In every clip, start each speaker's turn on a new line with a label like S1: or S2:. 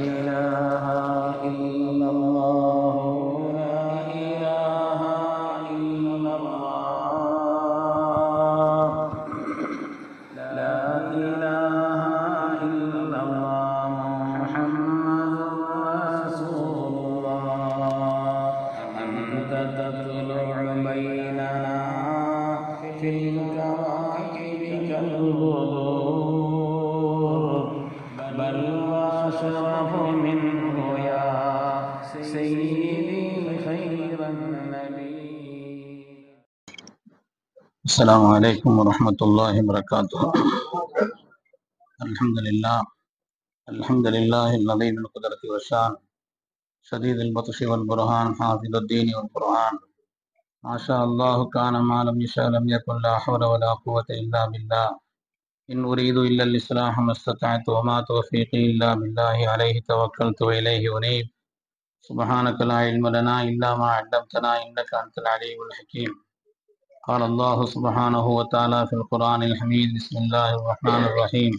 S1: إله إلا الله لا إله إلا الله لا إله إلا الله محمد رسول الله أنت تطلع بيننا في الكواكب كالبدور بل وأشرف منه يا سيدي خير النبي.
S2: السلام عليكم ورحمة الله وبركاته. الحمد لله العظيم القدرة والشان شديد البطش والبرهان حافظ الدين والقرآن ما شاء الله كان ما لم يشاء لم يكن لا حول ولا قوة إلا بالله إن أريد إلا الإصلاح ما استطعت وما توفيقي إلا بالله عليه توكلت وإليه أنيب سبحانك لا علم لنا إلا ما علمتنا إنك أنت العليم الحكيم. قال الله سبحانه وتعالى في القرآن الحميد بسم الله الرحمن الرحيم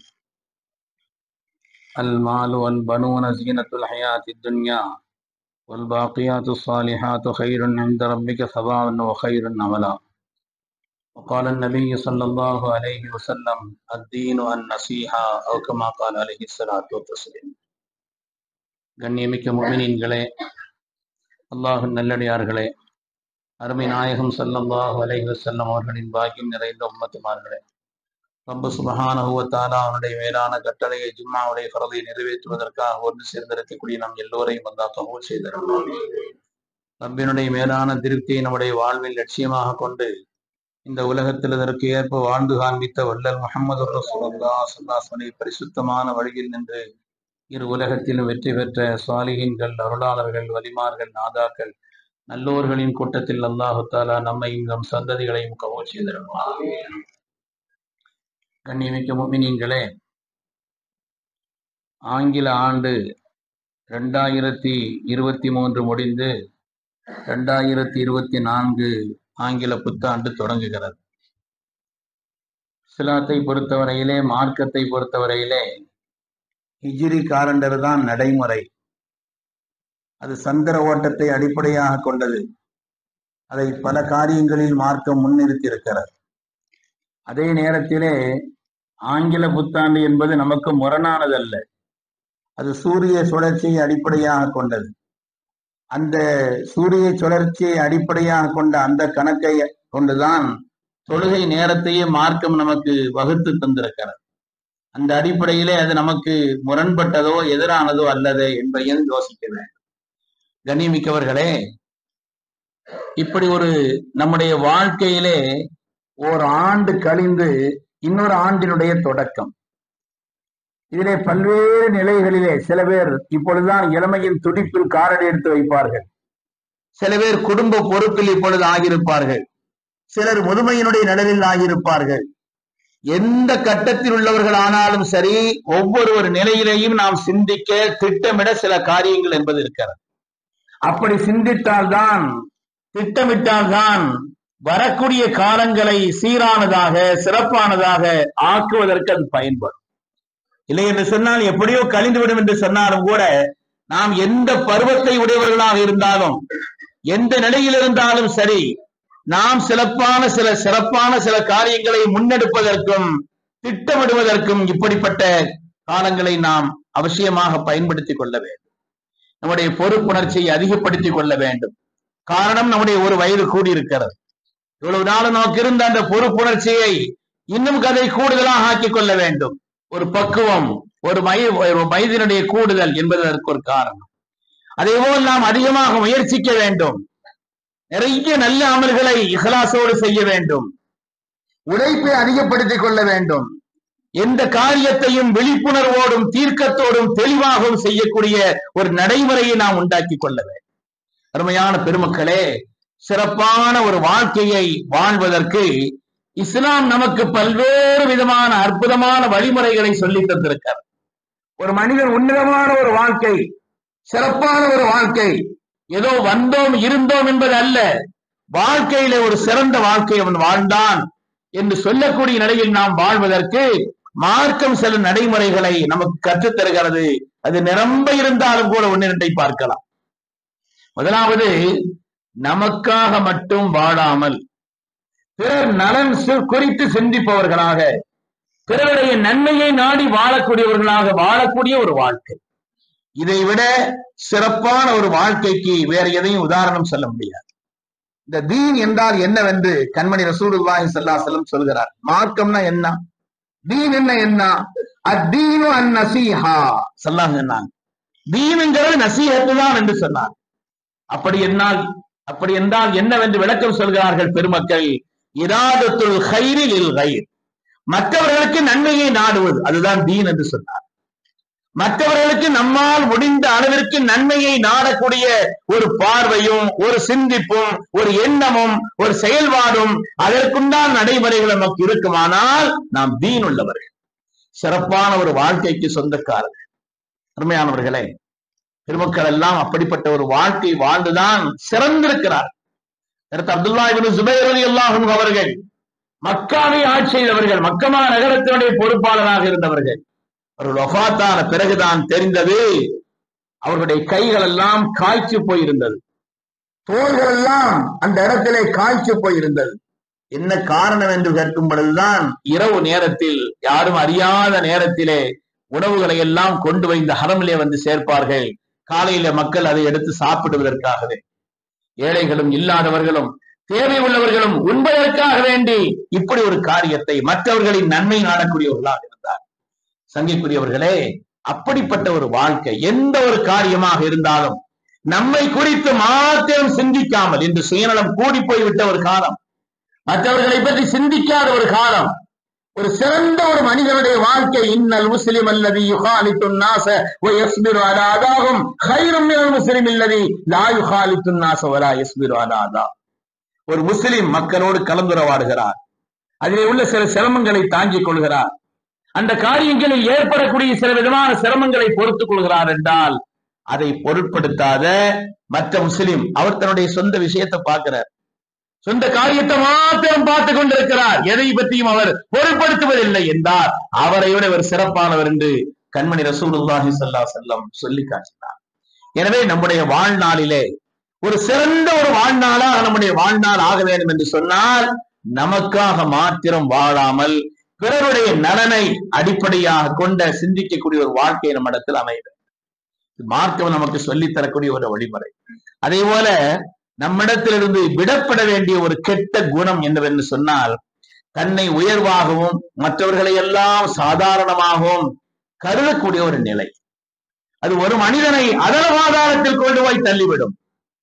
S2: المال والبنون زينة الحياة الدنيا والباقيات الصالحات خير عند ربك ثوابا وخير عملا. وقال النبي صلى الله عليه وسلم الدين النصيحة أو كما قال عليه الصلاة والسلام. கண்ணியமிக்க முஃமினீன்களே, அல்லாஹ்வின் நல்லடியார்களே, அருமை நாயகம் ஸல்லல்லாஹு அலைஹி வஸல்லம் அவர்களின் பாக்கியம் நிறைந்த உம்மத்துமார்களே, ரப்பு சுப்ஹானஹு வ தஆலா அவனுடைய மேலான கட்டளையை ஜும்மாவுடைய ஃபர்தை நிறைவேற்றுவதற்காக ஒன்று சேர்ந்திருக்கக்கூடிய நம் எல்லோரையும் அல்லாஹ் கபூல் செய்தருள்வான். ரப்பினுடைய மேலான திருப்தியை நம்முடைய வாழ்வில் லட்சியமாக கொண்டு இந்த உலகத்தில் இதற்கு ஏற்ப வாழ்ந்து காண்பித்த வல்லல் முஹம்மது ரசூலுல்லாஹ் ஸல்லல்லாஹு அலைஹி வஸல்லம் பரிசுத்தமான வழியில் நின்று இரு உலகத்திலும் வெற்றி பெற்ற சாலிஹீன்கள், அருளாளர்கள், வலிமார்கள், நாதாக்கள், நல்லோர்களின் கூட்டத்தில் அல்லாஹு தஆலா நம்மையும் நம் சந்ததிகளையும் கபூல் செய்தருள்வான். கண்ணியமிக்க முஃமினீன்களே, ஆங்கில ஆண்டு 2023 முடிந்து 2024 ஆங்கில புத்தாண்டு தொடங்குகிறது. இஸ்லாத்தை பொறுத்தவரையிலே, மார்க்கத்தை பொறுத்தவரையிலே ஹிஜ்ரி காலண்டர் தான் நடைமுறை. அது சந்திர ஓட்டத்தை அடிப்படையாக கொண்டது. அதை பல காரியங்களில் மார்க்கம் முன்னிறுத்தி இருக்கிறது. அதே நேரத்திலே ஆங்கில புத்தாண்டு என்பது நமக்கு முரணானதல்ல. அது சூரிய சுழற்சியை அடிப்படையாக கொண்டது. அந்த சூரிய சுழற்சியை அடிப்படையாக கொண்ட அந்த கணக்கை கொண்டுதான் தொழுகை நேரத்தையே மார்க்கம் நமக்கு வகுத்து தந்திருக்கிறது. அந்த அடிப்படையிலே அது நமக்கு முரண்பட்டதோ எதிரானதோ அல்லது என்பதையும் யோசிக்க வேண்டும். கண்ணியமிக்கவர்களே, இப்படி ஒரு நம்முடைய வாழ்க்கையிலே ஒரு ஆண்டு கழிந்து இன்னொரு ஆண்டினுடைய தொடக்கம். இதிலே பல்வேறு நிலைகளிலே சில பேர் இப்பொழுதுதான் இளமையின் துடிப்பில் காலடி எடுத்து வைப்பார்கள். சில பேர் குடும்ப பொறுப்பில் இப்பொழுது ஆகியிருப்பார்கள். சிலர் முதுமையினுடைய நிழலில் ஆகியிருப்பார்கள். எந்த கட்டத்தில் உள்ளவர்கள் ஆனாலும் சரி, ஒவ்வொரு நிலையிலேயும் நாம் சிந்திக்க, திட்டமிட சில காரியங்கள் என்பது இருக்கிறது. அப்படி சிந்தித்தால்தான், திட்டமிட்டால்தான் வரக்கூடிய காலங்களை சீரானதாக, சிறப்பானதாக ஆக்குவதற்கு அது பயன்படும். இல்லை என்று சொன்னால் எப்படியோ கழிந்துவிடும் என்று சொன்னாலும் கூட, நாம் எந்த பருவத்தை உடையவர்களாக இருந்தாலும், எந்த நிலையில் இருந்தாலும் சரி, நாம் சிறப்பான சில காரியங்களை முன்னெடுப்பதற்கும் திட்டமிடுவதற்கும் இப்படிப்பட்ட காலங்களை நாம் அவசியமாக பயன்படுத்திக் கொள்ள வேண்டும். நம்முடைய பொறுப்புணர்ச்சியை அதிகப்படுத்திக் கொள்ள வேண்டும். காரணம், நம்முடைய ஒரு வயது கூடியிருக்கிறது. இவ்வளவு நாளும் நமக்கு இருந்த அந்த பொறுப்புணர்ச்சியை இன்னும் கதை கூடுதலாக ஆக்கிக் கொள்ள வேண்டும். ஒரு பக்குவம், ஒரு வயதினுடைய கூடுதல் என்பதற்கு ஒரு காரணம். அதேபோல் நாம் அதிகமாக முயற்சிக்க வேண்டும். நிறைய நல்ல அமல்களை இஹ்லாஸோடு செய்ய வேண்டும். உழைப்பை அதிகப்படுத்திக் கொள்ள வேண்டும். எந்த காரியத்தையும் விழிப்புணர்வோடும் தீர்க்கத்தோடும் தெளிவாகவும் செய்யக்கூடிய ஒரு நடைமுறையை நாம் உண்டாக்கி கொள்ள வேண்டும். அருமையான பெருமக்களே, சிறப்பான ஒரு வாழ்க்கையை வாழ்வதற்கு இஸ்லாம் நமக்கு பல்வேறு விதமான அற்புதமான வழிமுறைகளை சொல்லி தந்திருக்கிறார். ஒரு மனிதன் உன்னதமான ஒரு வாழ்க்கை, சிறப்பான ஒரு வாழ்க்கை, ஏதோ வந்தோம் இருந்தோம் என்பது அல்ல, வாழ்க்கையில ஒரு சிறந்த வாழ்க்கை அவன் வாழ்ந்தான் என்று சொல்லக்கூடிய நிலையில் நாம் வாழ்வதற்கு மார்க்கம் சில நடைமுறைகளை நமக்கு கற்றுத் தருகிறது. அது நிரம்ப இருந்தாலும் கூட ஒன்னு இரண்டை பார்க்கலாம். முதலாவது, நமக்காக மட்டும் வாழாமல் பிறர் நலன் குறித்து சிந்திப்பவர்களாக, பிறருடைய நன்மையை நாடி வாழக்கூடியவர்களாக வாழக்கூடிய ஒரு வாழ்க்கை. இதை விட சிறப்பான ஒரு வாழ்க்கைக்கு வேற எதையும் உதாரணம் சொல்ல முடியாது. இந்த தீன் என்றால் என்னவென்று கண்மணி ரசூலுல்லாஹி ஸல்லல்லாஹு அலைஹி வஸல்லம் சொல்கிறார். மார்க்கம்னா என்ன, தீன் என்ன? அத்தீனு அந்நஸீஹா ஸல்லல்லாஹு சொன்னாங்க. தீனுங்கிறது நசீஹத்து தான் என்று சொன்னார். அப்படி என்றால் என்னவென்று விளக்கம் சொல்கிறார்கள் பெருமக்கள். இராதத்துல் கைரி லில் கைர், மற்றவர்களுக்கு நன்மையை நாடுவது, அதுதான் தீன் என்று சொன்னார். மற்றவர்களுக்கு நம்மால் முடிந்த அளவிற்கு நன்மையை நாடக்கூடிய ஒரு பார்வையும், ஒரு சிந்திப்பும், ஒரு எண்ணமும், ஒரு செயல்பாடும், அதற்குண்டான நடைமுறைகள் நமக்கு இருக்குமானால் நாம் தீன் உள்ளவர்கள், சிறப்பான ஒரு வாழ்க்கைக்கு சொந்தக்காரர்கள். அருமையானவர்களே, பெருமக்கள் எல்லாம் அப்படிப்பட்ட ஒரு வாழ்க்கை வாழ்ந்துதான் சிறந்திருக்கிறார். அப்துல்லா இப்னு ஜுபைர் ரலியல்லாஹு அன்ஹு அவர்கள் மக்காவை ஆட்சி செய்தவர்கள், மக்கமா நகரத்தினுடைய பொறுப்பாளராக இருந்தவர்கள். அவர்கள் வஃபாத்தான பிறகுதான் தெரிந்தது, அவர்களுடைய கைகள் எல்லாம் காய்ச்சி போயிருந்தது, தோள்கள் எல்லாம் அந்த இடத்திலே காய்ச்சி போயிருந்தது. என்ன காரணம் என்று கேட்கும் பொழுதுதான், இரவு நேரத்தில், யாரும் அறியாத நேரத்திலே உணவுகளை எல்லாம் கொண்டு போய் இந்த ஹரமிலே வந்து சேர்ப்பார்கள். காலையில மக்கள் அதை எடுத்து சாப்பிடுவதற்காகவே, ஏழைகளும் இல்லாதவர்களும் தேவை உள்ளவர்களும் உண்பதற்காக வேண்டி இப்படி ஒரு காரியத்தை மற்றவர்களின் நன்மை நாடக்கூடியவர்களாக இருந்தார். சங்கிக்குரியவர்களே, அப்படிப்பட்ட ஒரு வாழ்க்கை, எந்த ஒரு காரியமாக இருந்தாலும் நம்மை குறித்து மாத்திரம் சிந்திக்காமல், இன்று சுயநலம் கூடி போய்விட்ட ஒரு காலம், மற்றவர்களை பற்றி சிந்திக்காத ஒரு காலம், ஒரு சிறந்த ஒரு மனிதனுடைய வாழ்க்கை. இன்னல் முஸ்லிம் அல்லதி யுகாலித்துன் நாஸ வ யஸ்பிரு அலா அதாஹும் கைரும் மினல் முஸ்லிம் அல்லதி லா யுகாலித்துன் நாஸ வ லா யஸ்பிரு அலா அதா. ஒரு முஸ்லிம் மக்களோடு கலந்துரையாடுகிறார், அதிலே உள்ள சில சிரமங்களை தாங்கிக் கொள்கிறார், அந்த காரியங்களில் ஏற்படக்கூடிய சில விதமான சிரமங்களை பொறுத்துக் கொள்கிறார் என்றால், அதை பொருட்படுத்தாத மற்ற முஸ்லிம் அவர் தன்னுடைய சொந்த விஷயத்தை பார்க்கிறார், சொந்த காரியத்தை மாத்திரம் பார்த்துக் கொண்டிருக்கிறார், எதை பற்றியும் அவர் பொருட்படுத்துவதில்லை என்றால் அவரை விட ஒரு சிறப்பானவர் என்று கண்மணி ரசூலுல்லாஹி ஸல்லல்லாஹு அலைஹி வஸல்லம் சொல்லி காட்டினார். எனவே நம்முடைய வாழ்நாளிலே ஒரு சிறந்த ஒரு வாழ்நாளாக நம்முடைய வாழ்நாள் ஆக வேண்டும் என்று சொன்னால், நமக்காக மாத்திரம் வாழாமல் பிறருடைய நலனை அடிப்படையாக கொண்ட சிந்திக்கக்கூடிய ஒரு வாழ்க்கை நம்மிடத்தில் அமைய வேண்டும். மார்க்கம் நமக்கு சொல்லித் தரக்கூடிய ஒரு வழிமுறை. அதே போல நம்மிடத்திலிருந்து விடப்பட வேண்டிய ஒரு கெட்ட குணம் என்னவென்று சொன்னால், தன்னை உயர்வாகவும் மற்றவர்களை எல்லாம் சாதாரணமாகவும் கருதக்கூடிய ஒரு நிலை. அது ஒரு மனிதனை அதரவாதாரத்தில் கொண்டு போய் தள்ளிவிடும்.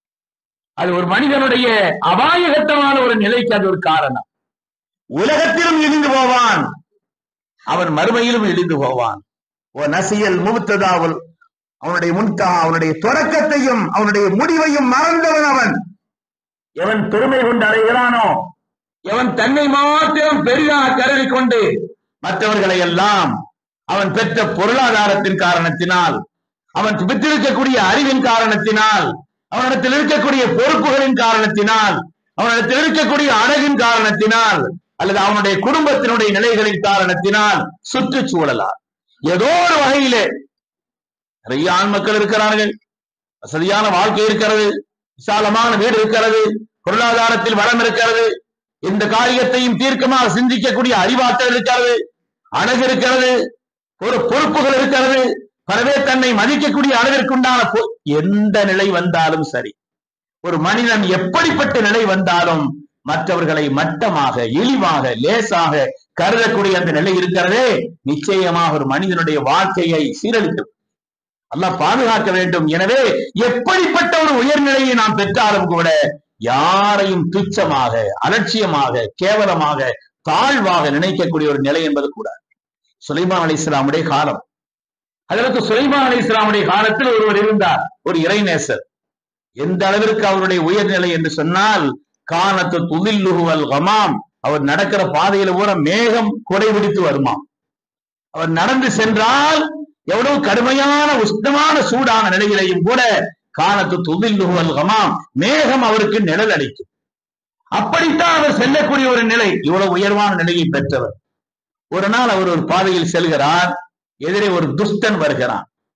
S2: அது ஒரு மனிதனுடைய அபாயகத்தமான ஒரு நிலைக்கு அது ஒரு காரணம். உலகத்திலும் இழிந்து போவான், அவன் மறுமையிலும் இழிந்து போவான். நசியல் முப்ததாவல், அவனுடைய முன்தா, அவனுடைய தொடக்கத்தையும் அவனுடைய முடிவையும் மறந்தவன் அவன். எவன் பெருமை கொண்டு அடைகிறானோ, எவன் தன்னை மாத்திரம் பெரிதாக கருதி கொண்டு மற்றவர்களை எல்லாம் அவன் பெற்ற பொருளாதாரத்தின் காரணத்தினால், அவன் பெற்றிருக்கக்கூடிய அறிவின் காரணத்தினால், அவனிடத்தில் இருக்கக்கூடிய பொறுப்புகளின் காரணத்தினால், அவனிடத்தில் இருக்கக்கூடிய அழகின் காரணத்தினால், அல்லது அவனுடைய குடும்பத்தினுடைய நிலைகளின் காரணத்தினால், சுற்றுச்சூழலால் ஏதோ ஒரு வகையிலே நிறைய ஆண் மக்கள் இருக்கிறார்கள், வசதியான வாழ்க்கை இருக்கிறது, விசாலமான வீடு இருக்கிறது, பொருளாதாரத்தில் வளம் இருக்கிறது, இந்த காரியத்தையும் தீர்க்கமாக சிந்திக்கக்கூடிய அறிவாற்றல் இருக்கிறது, அழகு இருக்கிறது, ஒரு பொறுப்புகள் இருக்கிறது, பலவே தன்னை மதிக்கக்கூடிய அளவிற்குண்டான எந்த நிலை வந்தாலும் சரி, ஒரு மனிதன் எப்படிப்பட்ட நிலை வந்தாலும் மற்றவர்களை மட்டமாக, இழிவாக, லேசாக கருதக்கூடிய அந்த நிலை இருக்கிறதே, நிச்சயமாக ஒரு மனிதனுடைய வாழ்க்கையை சீரழிக்கும். அல்லாஹ் பாதுகாக்க வேண்டும். எனவே எப்படிப்பட்ட ஒரு உயர்நிலையை நாம் பெற்றாலும் கூட யாரையும் துச்சமாக, அலட்சியமாக, கேவலமாக, தாழ்வாக நினைக்கக்கூடிய ஒரு நிலை என்பது கூட. சுலைமான் அலைஹிஸ்ஸலாமுடைய காலம், அதற்கு சுலைமான் அலைஹிஸ்ஸலாமுடைய காலத்தில் ஒருவர் இருந்தார், ஒரு இறைநேசர். எந்த அளவிற்கு அவருடைய உயர்நிலை என்று சொன்னால், கானத்து துதில்லுஹு வல் கமாம், அவர் நடக்கிற பாதையில பூரா மேகம் கொடை பிடித்து வருமாம். அவர் நடந்து சென்றால் எவ்வளவு கடுமையான உஷ்ணமான சூடான நிலையிலையும் கூட கானத்து துதில்லுஹு வல் கமாம், மேகம் அவருக்கு நிழல் அளிக்கும். அப்படித்தான் அவர் செல்லக்கூடிய ஒரு நிலை, இவ்வளவு உயர்வான நிலையை பெற்றவர். ஒரு நாள் அவர் ஒரு பாதையில் செல்கிறார், எதிரே ஒரு துஷ்டன் வருகிறான்.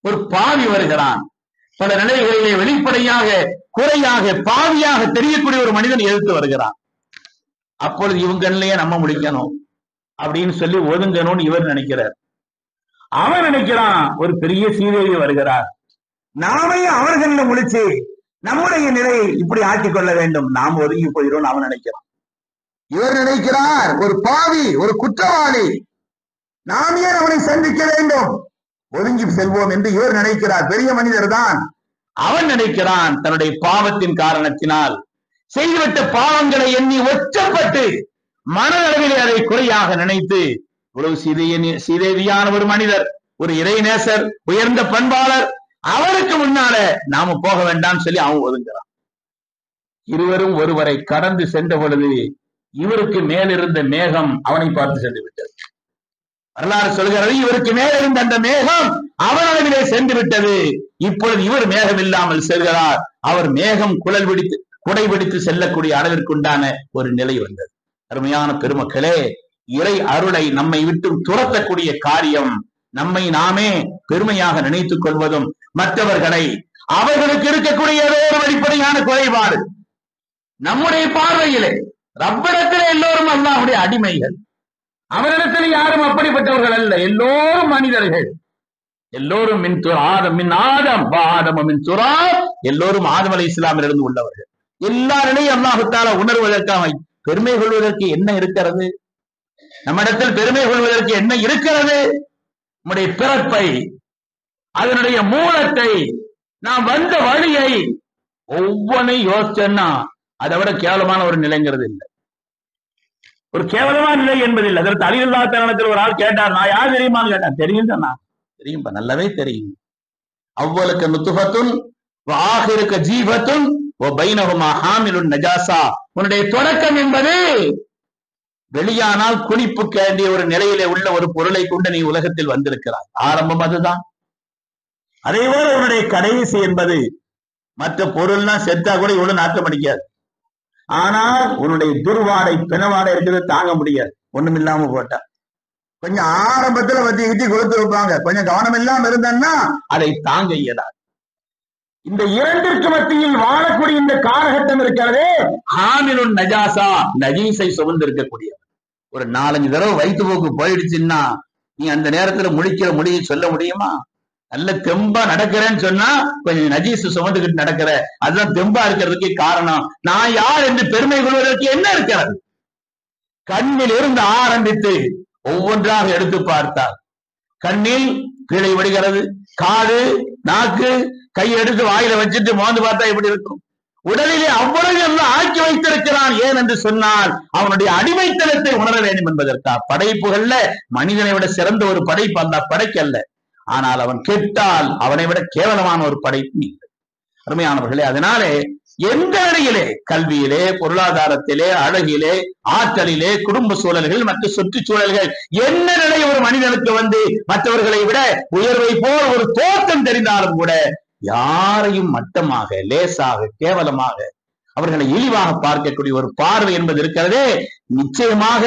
S2: ஒரு பாவி வருகிறான். பல நிலைகளிலே வெளிப்படையாக குறையாக பாவியாக தெரியக்கூடிய ஒரு மனிதன் எதிர்த்து வருகிறான். அப்பொழுது இவங்களையே நம்ம முடிக்கணும் அப்படின்னு சொல்லி ஒதுங்கணும்னு இவர் நினைக்கிறார். அவன் நினைக்கிறான் ஒரு பெரிய சீதேவி வருகிறார், நாமே அவர்கள முடிச்சு நம்முடைய நிலையை இப்படி ஆக்கிக் கொள்ள வேண்டும், நாம் ஒதுங்கி போயிடும் அவன் நினைக்கிறான். இவர் நினைக்கிறார் ஒரு பாவி, ஒரு குற்றவாளி, நாம் ஏன் அவனை சந்திக்க வேண்டும், ஒதுங்கி செல்வோம் என்று இவர் நினைக்கிறார். பெரிய மனிதர் தான். அவன் நினைக்கிறான் தன்னுடைய பாவத்தின் காரணத்தினால் செய்துவிட்ட பாவங்களை எண்ணி ஒச்சப்பட்டு மனதளவிலே அதை குறையாக நினைத்து இவ்வளவு சீதேவியான ஒரு மனிதர், ஒரு இறைநேசர், உயர்ந்த பண்பாளர், அவருக்கு முன்னால நாம போக வேண்டாம் சொல்லி அவன் ஒதுங்குறான். இருவரும் ஒருவரை கடந்து சென்ற பொழுது இவருக்கு மேலிருந்த மேகம் அவனை பார்த்து சென்று விட்டது. வரலாறு சொல்கிறது, இவருக்கு மேலிருந்த அந்த மேகம் அவன் அளவிலே சென்று விட்டது. இப்பொழுது இவர் மேகம் இல்லாமல் செல்கிறார். அவர் மேகம் குடை பிடித்து செல்லக்கூடிய அளவிற்குண்டான ஒரு நிலை வந்தது. அருமையான பெருமக்களே, இறை அருளை நம்மை விட்டு துரத்தக்கூடிய காரியம் நம்மை நாமே பெருமையாக நினைத்துக் கொள்வதும், மற்றவர்களை அவர்களுக்கு இருக்கக்கூடிய ஏதோ ஒரு வெளிப்படையான குறைபாடு நம்முடைய பார்வையிலே, ரப்பிடத்திலே எல்லோரும் அல்லாஹ்வுடைய அடிமைகள், அவரிடத்தில் யாரும் அப்படிப்பட்டவர்கள் அல்ல, எல்லோரும் மனிதர்கள், எல்லோரும் எல்லோரும் ஆதம் அலைஹிஸ்ஸலாமிலிருந்து உள்ளவர்கள். எல்லா நிலையும் அல்லாஹ் தஆலா உணர்வதற்காக பெருமை கொள்வதற்கு என்ன இருக்கிறது, நம்மிடத்தில் பெருமை கொள்வதற்கு என்ன இருக்கிறது? நம்முடைய பிறப்பை, அதனுடைய மூலத்தை, நாம் வந்த வழியை ஒவ்வொன்றை யோசிச்சோன்னா அதை விட கேவலமான ஒரு நிலைங்கிறது இல்லை. ஒரு கேவலமான நிலை என்பதில்லை. அதற்கு அலில்லா தருணத்தில் ஒரு ஆள் கேட்டார், நான் யார் தெரியுமான்னு கேட்டார். தெரியும் சொன்னா, தெரியும், நல்லாவே தெரியும். அவ்வளுக்கு நுத்துஃபத்துன் ஆகிருக்க ஜீவத்துன் பைனஹுமா ஹாமிலுன் நஜாசா. உன்னுடைய தொடக்கம் என்பது வெளியானால் குளிப்பு வேண்டிய ஒரு நிலையிலே உள்ள ஒரு பொருளை கொண்டு நீ உலகத்தில் வந்திருக்கிறாய். ஆரம்பம் அதுதான். அதே போல உன்னுடைய கடைசி என்பது மற்ற பொருள்லாம் செத்தா கூட இவ்வளவு நாட்டம் அடிக்காது. ஆனால் உன்னுடைய துர்வாடை பிணவாடை இருக்கிறது தாங்க முடியாது. ஒண்ணும் இல்லாம போட்டா கொஞ்சம் ஆரம்பத்துல வத்தி கிட்டி கொடுத்து வைப்பாங்க, கொஞ்சம் கவனம் இல்லாம இருந்தன்னா அதை தாங்க இயலாது. இந்த இரண்டிற்கு மத்தியில் வாழக்கூடிய இந்த காலகட்டம் இருக்கிறதே, ஹாமிலுன் நஜாசா, நஜீஸை சுமந்து இருக்கக்கூடியவர். ஒரு 4-5 தடவை வயிற்று போக்கு போயிடுச்சுன்னா நீ அந்த நேரத்துல முழிக்கிற மொழியை சொல்ல முடியுமா? நல்ல தெம்பா நடக்கிறேன்னு சொன்னா கொஞ்சம் நஜீஸ் சுமந்துகிட்டு நடக்கிற, அதுதான் தெம்பா இருக்கிறதுக்கு காரணம். நான் யார் என்று பெருமை கொள்வதற்கு என்ன இருக்கிறது? கண்ணில் இருந்து ஆரம்பித்து ஒவ்வொன்றாக எடுத்து பார்த்தார். கண்ணில் கீழே விடுகிறது, காது, நாக்கு, கையை எடுத்து வாயில வச்சுட்டு மோந்து பார்த்தா எப்படி இருக்கும்? உடலிலே அவ்வளவு எல்லாம் ஆக்கி வைத்திருக்கிறான். ஏன் என்று சொன்னால் அவனுடைய அடிமைத்தனத்தை உணர வேண்டும் என்பதற்கா. படைப்புகள்ல மனிதனை விட சிறந்த ஒரு படைப்பு அந்த படைக்கல்ல, ஆனால் அவன் கெட்டால் அவனை விட கேவலமான ஒரு படைப்பு நீங்கள். அருமையானவர்களே, அதனாலே எந்த நிலையிலே, கல்வியிலே, பொருளாதாரத்திலே, அழகிலே, ஆற்றலிலே, குடும்ப சூழல்கள் மற்ற சுற்றுச்சூழல்கள் என்ன நிலை ஒரு மனிதனுக்கு வந்து மற்றவர்களை விட உயர்வை போல் ஒரு தோற்றம் தெரிந்தாலும் கூட யாரையும் மட்டமாக, லேசாக, கேவலமாக, அவர்களை இழிவாக பார்க்கக்கூடிய ஒரு பார்வை என்பது இருக்கிறதே, நிச்சயமாக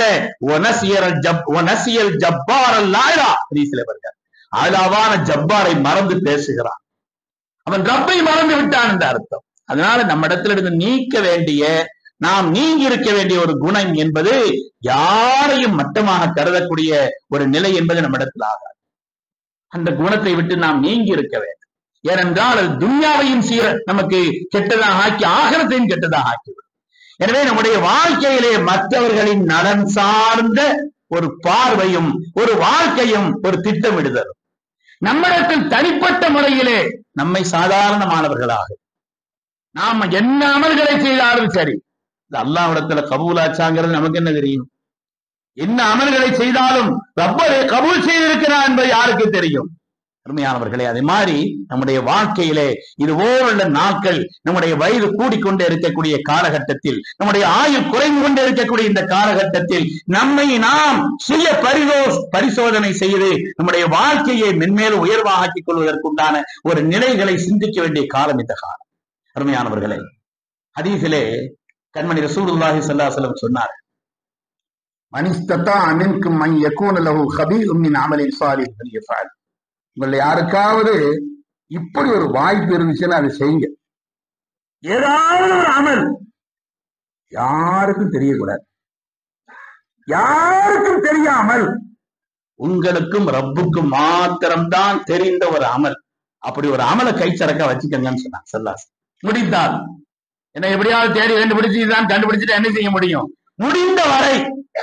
S2: ஆளாவான ஜப்பாரை மறந்து பேசுகிறான். அவன் ரப்பை மறந்து விட்டான் என்ற அர்த்தம். அதனால நம்ம இடத்துல இருந்து நீக்க வேண்டிய, நாம் நீங்கி இருக்க வேண்டிய ஒரு குணம் என்பது யாரையும் மட்டமாக கருதக்கூடிய ஒரு நிலை என்பது நம்ம இடத்துல ஆகாது. அந்த குணத்தை விட்டு நாம் நீங்கி இருக்க வேண்டும். ஏனென்றால் அது துன்யாவையும் நமக்கு கெட்டதாக ஆக்கி, ஆகிரத்தையும் கெட்டதாக ஆக்கிவிடும். எனவே நம்முடைய வாழ்க்கையிலே மற்றவர்களின் நலன் சார்ந்த ஒரு பார்வையும், ஒரு வாழ்க்கையும், ஒரு திட்டமிடுதலும், நம்மிடத்தில் தனிப்பட்ட முறையிலே நம்மை சாதாரணமானவர்களாக நாம என்ன அமல்களை செய்தாலும் சரி, அல்லாஹ்விடத்துல கபூலாச்சாங்கிறது நமக்கு என்ன தெரியும்? என்ன அமல்களை செய்தாலும் ரப்பரை கபூல் செய்திருக்கிறார் என்பது யாருக்கு தெரியும்? அருமையானவர்களே, அதே மாதிரி நம்முடைய வாழ்க்கையிலே இதுபோல நாட்கள், நம்முடைய வயது கூடிக்கொண்டே இருக்கக்கூடிய காலகட்டத்தில், நம்முடைய ஆயுள் குறைந்து கொண்டே இருக்கக்கூடிய இந்த காலகட்டத்தில் நம்மை நாம் சுய பரிசோதனை செய்து நம்முடைய வாழ்க்கையை மென்மேலும் உயர்வாக ஆக்கிக் கொள்வதற்குண்டான ஒரு நிலைகளை சிந்திக்க வேண்டிய காலம் இந்த காலம். அருமையானவர்களே, ஹதீஸிலே கண்மணி ரசூலுல்லாஹி ஸல்லல்லாஹு அலைஹி வஸல்லம் சொன்னார், மன் இஸ்ததா மின்கும் மன் யகூன லஹு கபீஉம் மின் அமலின் ஸாலிஹ் ஃபல்யஃஅல். உங்களை யாருக்காவது இப்படி ஒரு வாய்ப்பு இருந்துச்சுன்னா அதை செய்யுங்க. ஏதாவது ஒரு அமல் யாருக்கும் தெரியக்கூடாது. யாருக்கும் தெரியாமல் உங்களுக்கும் ரப்புக்கும் மாத்திரம்தான் தெரிந்த ஒரு அமல். அப்படி ஒரு அமலை கைச்சரக்கா வச்சுக்கங்கன்னு சொன்னாங்க ஸல்லல்லாஹு. முடிந்தால் என்ன எப்படியாவது தேடி கண்டுபிடிச்சுதான் கண்டுபிடிச்சுட்டு என்ன செய்ய முடியும்? முடிந்த வரை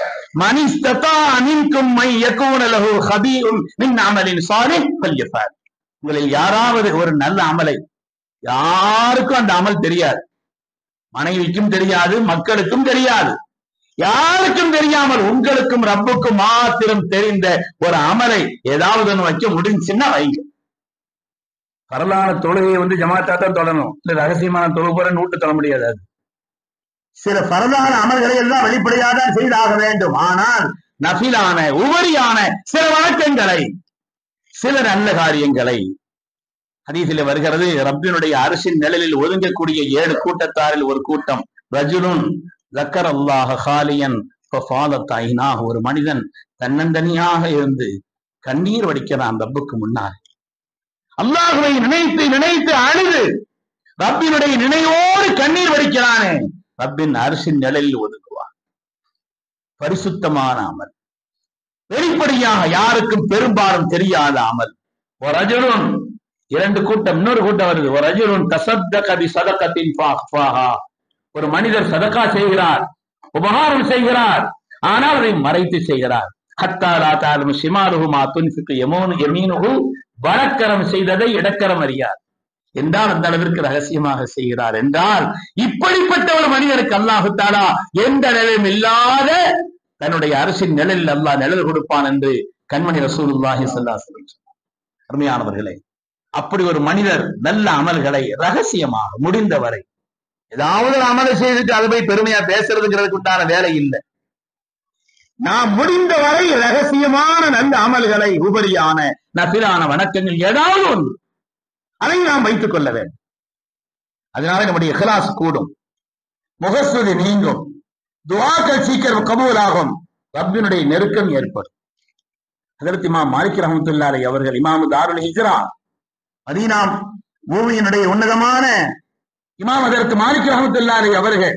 S2: உங்களில் யாராவது ஒரு நல்ல அமலை, யாருக்கும் அந்த அமல் தெரியாது, மனைவிக்கும் தெரியாது, மக்களுக்கும் தெரியாது, யாருக்கும் தெரியாமல் உங்களுக்கும் ரப்புக்கும் மாத்திரம் தெரிந்த ஒரு அமலை ஏதாவது ஒன்று வைக்க முடிஞ்சுன்னா வைங்க. பரலான தொழுகையை ஜமாத்தா தான் தொடரணும். இல்ல ரகசியமான தொழுகை நூட்டு தொழ முடியாது. சில பரலான அமல்களை எல்லாம் வெளிப்படையாதான் செய்தாக வேண்டும். ஆனால் நஃபிலான உபரியான சில வழக்கங்களை, சில நல்ல காரியங்களை, ஹதீஸிலே வருகிறது, ரப்பினுடைய அரிசின் நிழலில் ஒதுங்கக்கூடிய 7 கூட்டத்தாரில் ஒரு கூட்டம், ரஜுலுன் ஸக்கரல்லாஹ ஹாலியன் ஃபஃபாலத் ஐனாஹு, ஒரு மனிதன் தன்னந்தனியாக இருந்து கண்ணீர் வடிக்கிறான் ரப்புக்கு முன்னால். அல்லாஹ்வை நினைத்து நினைத்து அழுது ரப்பினுடைய நினைவோடு கண்ணீர் வடிக்கிறானே, ரப்பின் அரிசின் நிழலில் ஒதுங்குவான். பரிசுத்தமான அமல், வெளிப்படையாக யாருக்கும் பெரும்பாலும் தெரியாத அமல். ஒரு ரஜுலுன், 2 கூட்டம், இன்னொரு கூட்டம் வருது. ஒரு ரஜுலுன் தஸத்தக பிஸதகத்தின் ஃபஅஃபாஹா, ஒரு மனிதர் சதகா செய்கிறார், உபகாரம் செய்கிறார், ஆனால் அதை மறைத்து செய்கிறார். ஹத்தா லா தஅலமு ஷிமாலுஹு மா துன்ஃபிகு யமீனுஹு, வலக்கரம் செய்ததை இடக்கரம் அறியார் என்றால் அந்த அளவிற்கு ரகசியமாக செய்கிறார் என்றால், இப்படிப்பட்ட ஒரு மனிதருக்கு அல்லாஹு தஆலா எந்த நிலையும் இல்லாத தன்னுடைய அரசின் நிழலில் அல்லாஹ் நிழல் கொடுப்பான் என்று கண்மணி ரசூலுல்லாஹி ஸல்லல்லாஹு அலைஹி வஸல்லம். அருமையானவர்களே, அப்படி ஒரு மனிதர் நல்ல அமல்களை ரகசியமாக முடிந்தவரை, ஏதாவது ஒரு அமலை செய்துட்டு அதை போய் பெருமையா பேசுறதுங்கிறதுக்கு உண்டான வேலை இல்லை. நாம் முடிந்தவரை ரகசியமான நல்ல அமல்களை, உபரியான நஃபிலான வணக்கங்கள் ஏதாவது ஒன்று, அதை நாம் வைத்துக் கொள்ள வேண்டும். அதனால நம்முடைய இஹ்லாஸ் கூடும், முகஸ்துதி நீங்கும், துஆக்கள் சீக்கிரம் கபூலாகும், ரப்பினுடைய நெருக்கம் ஏற்படும். ஹஜ்ரத் இமாம் மாலிக் ரஹ்மத்துல்லாஹி அலைஹி அவர்கள், இமாம் தாருல் ஹிஜ்ரா, மதீனா பூமியினுடைய உன்னதமான இமாம் ஹஜ்ரத் மாலிக் ரஹ்மத்துல்லாஹி அலைஹி அவர்கள்,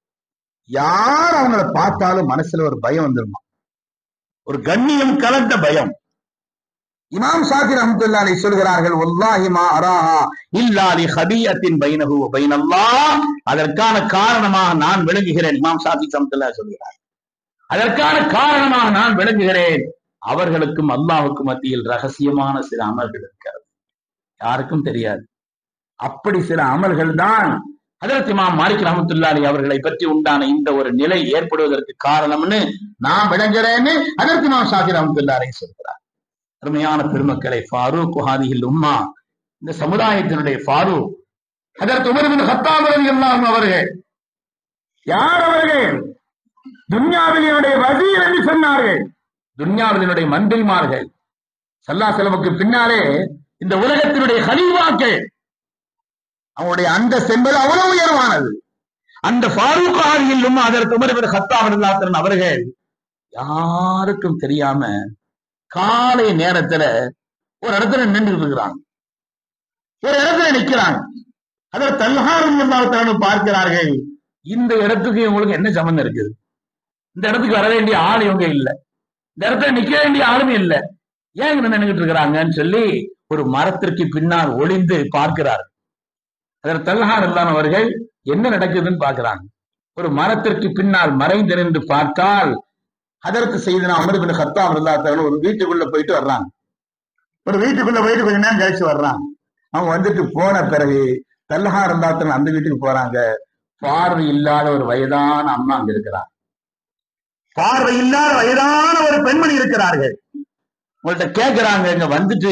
S2: யார் அவங்கள பார்த்தாலும் மனசுல ஒரு பயம் வந்துருமா, ஒரு கண்ணியம் கலந்த பயம். இமாம் ஷாஃபி ரஹ்மத்துல்லாஹி அலைஹி சொல்கிறார்கள், வல்லாஹி மா அராஹா இல்லா லி ஹபியத்தின் பைனஹு வ பைனல்லாஹ், அதற்கான காரணமாக நான் விளங்குகிறேன். இமாம் ஷாஃபி ரஹ்மத்துல்லாஹி சொல்கிறார், அதற்கான காரணமாக நான் விளங்குகிறேன், அவர்களுக்கும் அல்லாஹ்வுக்கும் மத்தியில் ரகசியமான சில அமல்கள் இருக்கிறது, யாருக்கும் தெரியாது. அப்படி சில அமல்கள் தான் ஹஜ்ரத் இமாம் மாலிக் ரஹ்மத்துல்லாஹி அலைஹி அவர்களை பற்றி உண்டான இந்த ஒரு நிலை ஏற்படுவதற்கு காரணம்னு நான் விளங்குகிறேன்னு ஹஜ்ரத் இமாம் ஷாஃபி ரஹ்மத்துல்லாஹி அலைஹி சொல்கிறார். அருமையான பெருமக்களை, ஃபாரூக் ஹாதிஹில் உம்மா, இந்த சமுதாயத்தினுடைய Farooq Hazrat Umar ibn Khattab ரலியல்லாஹு அன்ஹு அவர்கள். யார் அவர்கள்? துன்யாவினுடைய வஸீர் என்று சொன்னார்கள், துன்யாவினுடைய மந்திரிமார்கள். ஸல்லல்லாஹு அலைஹி வஸல்லம் பின்னாலே இந்த உலகத்தினுடைய கலீஃபாக்கள், அவனுடைய அந்தஸ்து என்பது அவ்வளவு உயர்வானது. அந்த ஃபாரூக் ஹாதிஹில் உம்மா ஹஜ்ரத் உமர் இப்னு கத்தாப் ரலியல்லாஹு அன்ஹு அவர்கள் யாருக்கும் தெரியாம காலை நேரத்துல ஒரு இடத்துல நின்று இருக்கிறாங்க, ஒரு இடத்துல நிக்கிறாங்க. அதில் தல்ஹா ரலியல்லாஹு அன்ஹு பார்க்கிறார்கள், இந்த இடத்துக்கு இவங்களுக்கு என்ன சம்பந்தம் இருக்குது? இந்த இடத்துக்கு வர வேண்டிய ஆள் இவங்க இல்ல, இந்த இடத்துல நிக்க வேண்டிய ஆளுமே இல்லை, ஏன் இங்க நின்றுட்டு இருக்கிறாங்கன்னு சொல்லி ஒரு மரத்திற்கு பின்னால் ஒளிந்து பார்க்கிறார்கள். அதில் தல்ஹா ரலியல்லாஹு அன்ஹு அவர்கள் என்ன நடக்குதுன்னு பார்க்கிறாங்க. ஒரு மரத்திற்கு பின்னால் மறைந்து நின்று பார்த்தால் ஹஜ்ரத் சையதுனா உமர் இப்னு கத்தாப் ரலியல்லாஹு அன்ஹு ஒரு வீட்டுக்குள்ள போயிட்டு வர்றாங்க. ஒரு வீட்டுக்குள்ள போயிட்டு கொஞ்ச நேரம் கழிச்சு வர்றாங்க. அவங்க வந்துட்டு போன பிறகு தல்ஹா ரலியல்லாஹு அன்ஹு அந்த வீட்டுக்கு போறாங்க. பார்வை இல்லாத ஒரு வயதான அம்மா அங்க இருக்கிறார், பார்வை இல்லாத வயதான ஒரு பெண்மணி இருக்கிறார்கள். உங்கள்கிட்ட கேட்கிறாங்க, இங்க வந்துட்டு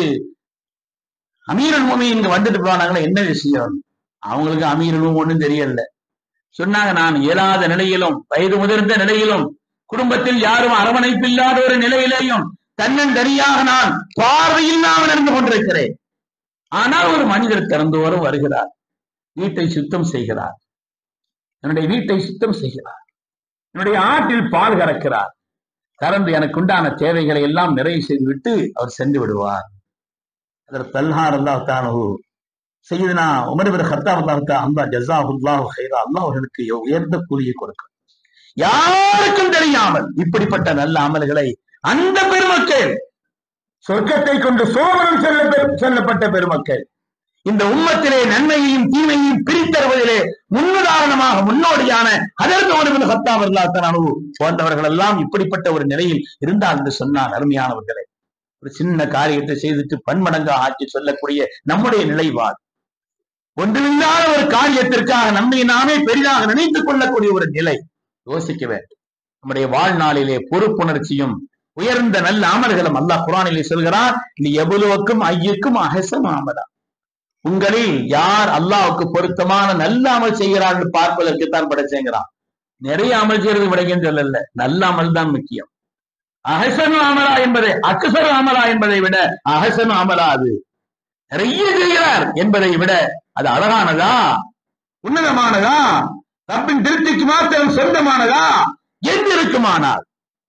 S2: அமீருல் முஃமினீன் இங்க வந்துட்டு போனாங்களே, என்ன விஷயம்? அவங்களுக்கு அமீருலும் ஒண்ணும் தெரியல. சொன்னாங்க, நான் இயலாத நிலையிலும் வயது முதிர்ந்த நிலையிலும் குடும்பத்தில் யாரும் அரவணைப்பு இல்லாத ஒரு நிலையிலேயும் தன்னந்தனியாக நான் பார்வையில்லாமல் நடந்து கொண்டிருக்கிறேன். ஆனால் ஒரு மனிதர் திறந்தோறும் வருகிறார், வீட்டை சுத்தம் செய்கிறார், என்னுடைய வீட்டை சுத்தம் செய்கிறார், என்னுடைய ஆற்றில் பால் கறக்கிறார், கறந்து எனக்கு உண்டான தேவைகளை எல்லாம் நிறைவு செய்து விட்டு அவர் சென்று விடுவார். அதற்கு தல்ஹா ரலியல்லாஹு தஆலா சையதுனா உமர் இப்னு கத்தாப் ரலியல்லாஹு தஆலா அல்லாஹ் ஜஸாஹுல்லாஹு கைரா, அல்லாஹ் அவர்களுக்கு உயர்ந்த கூலியை கொடுக்கும். யாருக்கும் தெரியாமல் இப்படிப்பட்ட நல்ல அமல்களை அந்த பெருமக்கள், சொர்க்கத்தை கொண்டு சோமனம் செல்லப்பட்ட பெருமக்கள், இந்த உம்மத்திலே நன்மையையும் தீமையையும் பிரித்தருவதிலே முன்னுதாரணமாக முன்னோடியான ஹஜ்ரத் உமர் இப்னு கத்தாப் ரலியல்லாஹு தஆலா போன்றவர்கள் எல்லாம் இப்படிப்பட்ட ஒரு நிலையில் இருந்தால் என்று சொன்னார். அருமையானவர்களே, ஒரு சின்ன காரியத்தை செய்துட்டு பன்மடங்கா ஆட்சி சொல்லக்கூடிய நம்முடைய நிலைப்பாடு, ஒன்றுமில்லாத ஒரு காரியத்திற்காக நம்மை நாமே பெரிதாக நினைத்துக் கொள்ளக்கூடிய ஒரு நிலை யோசிக்க வேண்டும். நம்முடைய வாழ்நாளிலே பொறுப்புணர்ச்சியும் உயர்ந்த நல்ல அமல்களும் அல்லாஹ் குர்ஆனிலே சொல்கிறார், நீ எவ்வளவுக்கும் ஐயுக்கும் அஹ்ஸனு அமலா, உங்களில் யார் அல்லாஹ்வுக்கு பொருத்தமான நல்ல அமல் செய்கிறார்கள் பார்ப்பதற்கு தான் படைச்சேங்கிறான். நிறைய அமல் செய்யறது விடைக்குன்னு சொல்லல, நல்ல அமல் தான் முக்கியம். அஹ்ஸனு அமலா என்பதை அக்ஸரு அமலா என்பதை விட அஹ்ஸனு அமலா, அது நிறைய செய்கிறார் என்பதை விட அது அழகானதா, உன்னதமானதா, ரப்பின் திருப்திக்கு மாத்திரம் சொந்தமானதா என்று இருக்குமானால்,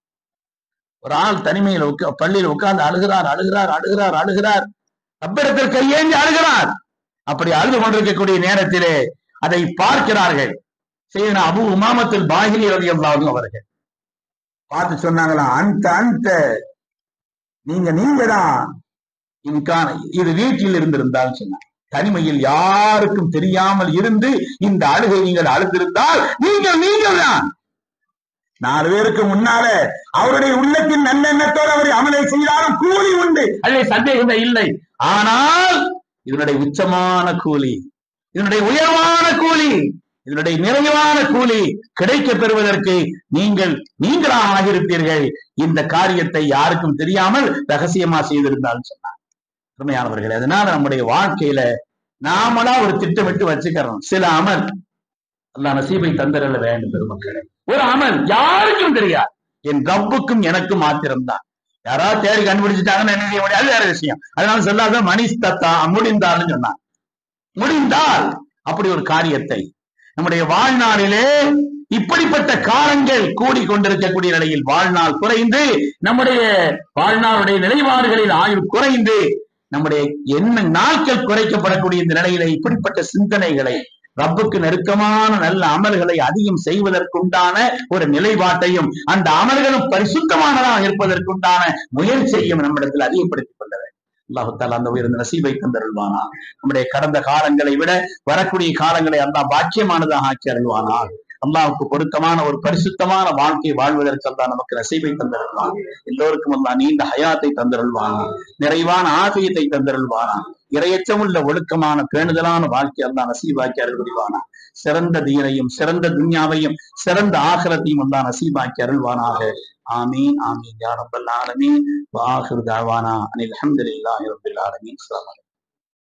S2: ஒரு ஆள் தனிமையில் பள்ளியில் உட்கார்ந்து அழுகிறார் அழுகிறார் அழுகிறார் அழுகிறார், ரப்பிடத்தில் கையேந்தி அழுகிறார். அப்படி அழுது கொண்டிருக்கக்கூடிய நேரத்திலே அதை பார்க்கிறார்கள் சையதுனா அபூ உமாமத்துல் பாஹிலி ரலியல்லாஹு அன்ஹு அவர்கள் பார்த்து சொன்னாங்களா, அந்த நீங்கதான் இன்கான, இது வீட்டில் இருந்திருந்தால் சொன்னாங்க, தனிமையில் யாருக்கும் தெரியாமல் இருந்து இந்த அழுகை நீங்கள் அழுத்திருந்தால் நீங்கள் தான் 4 பேருக்கு முன்னால அவருடைய உள்ளத்தின் நல்லெண்ணத்தோடு அவரை அமலை செய்தாலும் கூலி உண்டு, அதில் சந்தேகமே இல்லை. ஆனால் இதனுடைய உச்சமான கூலி, இதனுடைய உயர்வான கூலி, இதனுடைய நிறைவான கூலி கிடைக்க பெறுவதற்கு நீங்களாக ஆகியிருப்பீர்கள் இந்த காரியத்தை யாருக்கும் தெரியாமல் ரகசியமா செய்திருந்தாலும் சொன்னார். உண்மையானவர்களே, அதனால நம்முடைய வாழ்க்கையில நாமளா ஒரு திட்டமிட்டு வச்சுக்கிறோம். சில அமல் அல்லாஹ் நசீபை தந்திரல வேண்டும் பெருமக்களே. ஒரு அமல் யாருக்கும் தெரியாது, என் ரப்புக்கும் எனக்கும் மாத்திரம்தான். யாராவது தேடி கண்டுபிடிச்சிட்டாங்கன்னு என்ன செய்ய முடியாது, வேற விஷயம். அதனால சொல்லாத மனிஸ்தத்தா முடிந்தால்னு சொன்னான். முடிந்தால் அப்படி ஒரு காரியத்தை நம்முடைய வாழ்நாளிலே இப்படிப்பட்ட காலங்கள் கூடிக்கொண்டிருக்கக்கூடிய நிலையில் வாழ்நாள் குறைந்து, நம்முடைய வாழ்நாளுடைய நிலைப்பாடுகளில் ஆயுள் குறைந்து, நம்முடைய என்ன நாட்கள் குறைக்கப்படக்கூடிய இந்த நிலையில இப்படிப்பட்ட சிந்தனைகளை, ரப்புக்கு நெருக்கமான நல்ல அமல்களை அதிகம் செய்வதற்குண்டான ஒரு நிலைப்பாட்டையும் அந்த அமல்களும் பரிசுத்தமானதாக இருப்பதற்குண்டான முயற்சியையும் நம்மிடத்தில் அதிகப்படுத்திக் கொள்ள வேண்டும். அல்லாஹ் தஆலா அந்த உயர்ந்த நசீபை தந்தருள்வானா. நம்முடைய கடந்த காலங்களை விட வரக்கூடிய காலங்களை அல்லாஹ் பாக்கியமானதாக ஆக்கி அருள்வானா. அல்லாஹ்வுக்கு பொருத்தமான ஒரு பரிசுத்தமான வாழ்க்கை வாழ்வதற்கு அல்லாஹ் நமக்கு நசீபை தந்தருள்வான். எல்லோருக்கும் அல்லாஹ் நீண்ட ஹயாத்தை தந்தருள்வானா, நிறைவான ஆஃபியத்தை தந்தருள்வானா, இரையச்சமுள்ள ஒழுக்கமான பேணுதலான வாழ்க்கை அல்லாஹ் நசீபாக்கி அருள் புரிவானா. சிறந்த தீனையும் சிறந்த துன்யாவையும் சிறந்த ஆகிரத்தையும் அல்லாஹ் நசீபாக்கி அருள்வானாக. ஆமீன் ஆமீன் யா ரப்பல் ஆலமீன். வ ஆகிரு தஅவானா அனில் ஹம்துலில்லாஹி ரப்பில் ஆலமீன். அஸ்ஸலாமு அலைக்கும்.